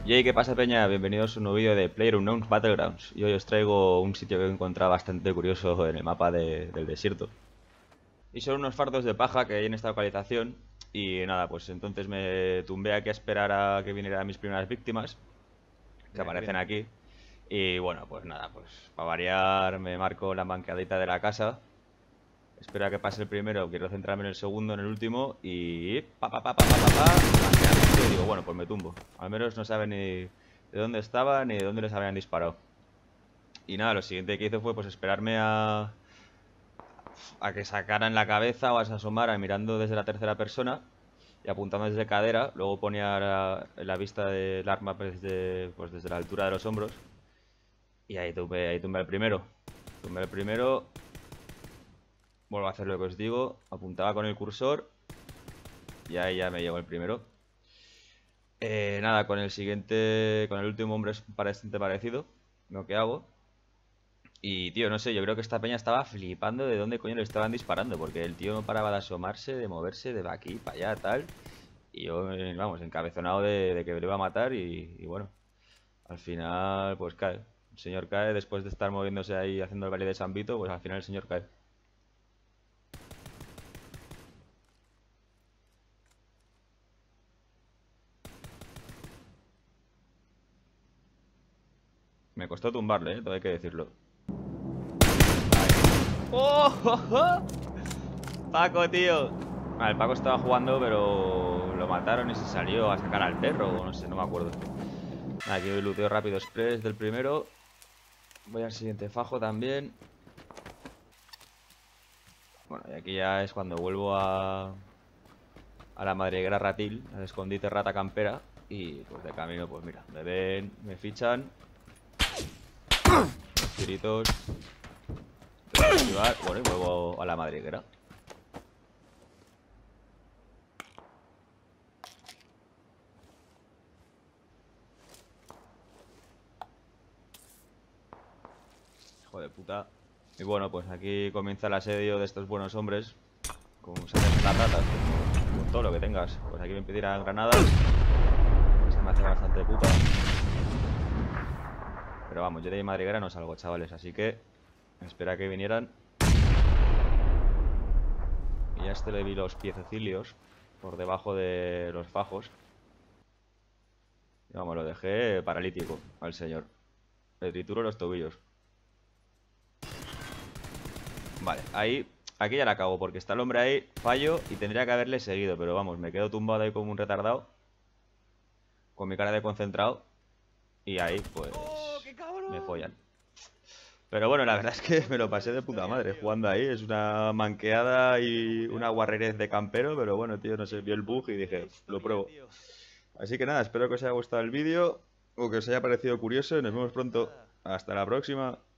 Yay, ¿qué pasa, peña? Bienvenidos a un nuevo vídeo de PlayerUnknown's Battlegrounds. Y hoy os traigo un sitio que he encontrado bastante curioso en el mapa del desierto. Y son unos fardos de paja que hay en esta localización. Y nada, pues entonces me tumbé aquí a esperar a que vinieran mis primeras víctimas, que Mira, que aparecen vienen. aquí. Y bueno, pues nada, pues para variar me marco la banquadita de la casa. Espero a que pase el primero, quiero centrarme en el segundo, en el último. Y banqueamiento, y digo, bueno, pues me tumbo. Al menos no saben ni de dónde estaba ni de dónde les habían disparado. Y nada, lo siguiente que hice fue pues esperarme a que sacaran la cabeza o a se asomaran mirando desde la tercera persona y apuntando desde cadera. Luego ponía la vista del arma pues desde la altura de los hombros. Y ahí tumbé el primero. Tumbé el primero. Vuelvo a hacer lo que os digo. Apuntaba con el cursor. Y ahí ya me llegó el primero. Nada, con el siguiente. Con el último hombre es bastante parecido. Lo que hago. Y tío, no sé, yo creo que esta peña estaba flipando de dónde coño le estaban disparando. Porque el tío no paraba de asomarse, de moverse, de aquí para allá, tal. Y yo, vamos, encabezonado de que me lo iba a matar. Y bueno, al final, pues cae. El señor cae después de estar moviéndose ahí haciendo el baile de San Vito. Pues al final el señor cae. Me costó tumbarle, todo hay que decirlo. ¡Oh! ¡Oh, oh! Paco, tío. El Paco estaba jugando, pero lo mataron y se salió a sacar al perro, o no sé, no me acuerdo. Aquí voy luteo rápido express del primero. Voy al siguiente fajo también. Bueno, y aquí ya es cuando vuelvo a la madriguera ratil, al escondite rata campera. Y pues de camino, pues mira, me ven, me fichan. Tiritos. Bueno, y vuelvo a la madriguera. Hijo de puta. Y bueno, pues aquí comienza el asedio de estos buenos hombres. Como se hacen las ratas, con todo lo que tengas. Pues aquí me pedirán granadas. Se me hace bastante puta. Pero vamos, yo de mi madriguera no salgo, chavales. Así que espera que vinieran. Y ya este le vi los piececilios por debajo de los fajos. Y vamos, lo dejé paralítico al señor. Le trituro los tobillos. Vale, ahí. Aquí ya la cago, porque está el hombre ahí, fallo y tendría que haberle seguido. Pero vamos, me quedo tumbado ahí como un retardado. Con mi cara de concentrado. Y ahí, pues, ¡Oh, qué me cabrón! follan. Pero bueno, la verdad es que me lo pasé de puta Genial, madre tío. jugando ahí. Es una manqueada y una guarrerez de campero. Pero bueno, tío, no sé, vi el bug y Qué dije, lo historia, pruebo. tío. Así que nada, espero que os haya gustado el vídeo o que os haya parecido curioso. Nos vemos Pues pronto. nada. Hasta la próxima.